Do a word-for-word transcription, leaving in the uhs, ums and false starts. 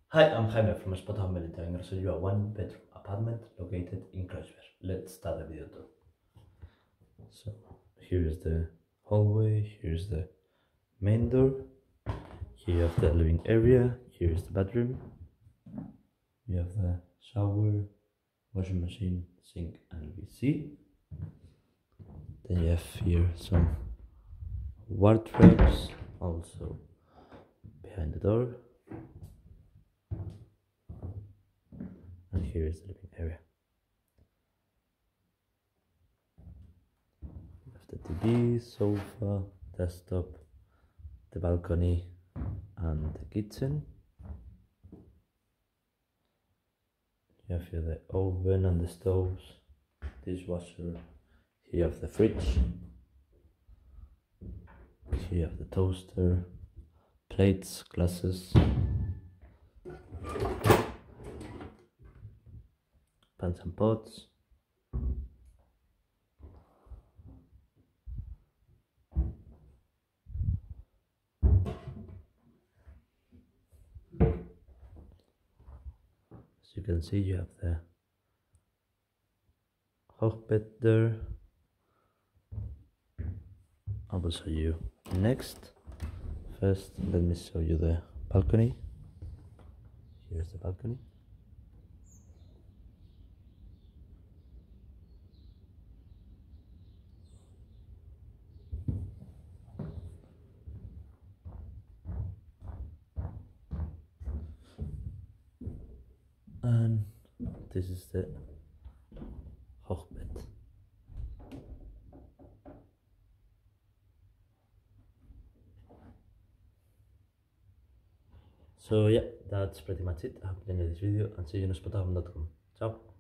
Hi, I'm Jaime from Spotahome. I'm going to show you a one bedroom apartment located in Kreuzberg. Let's start the video too. So here is the hallway, here's the main door, here you have the living area, here is the bedroom, you have the shower, washing machine, sink and V C. Then you have here some wardrobes also behind the door. And here is the living area. You have the T V, sofa, desktop, the balcony and the kitchen. You have here the oven and the stoves, dishwasher. Here you have the fridge. Here you have the toaster, plates, glasses, pans and pots. As you can see, you have the hochbed there. I will show you next. First, let me show you the balcony. Here's the balcony. And this is the hochbed. So yeah, that's pretty much it. I hope you enjoyed this video and see you on spotahome dot com. Ciao!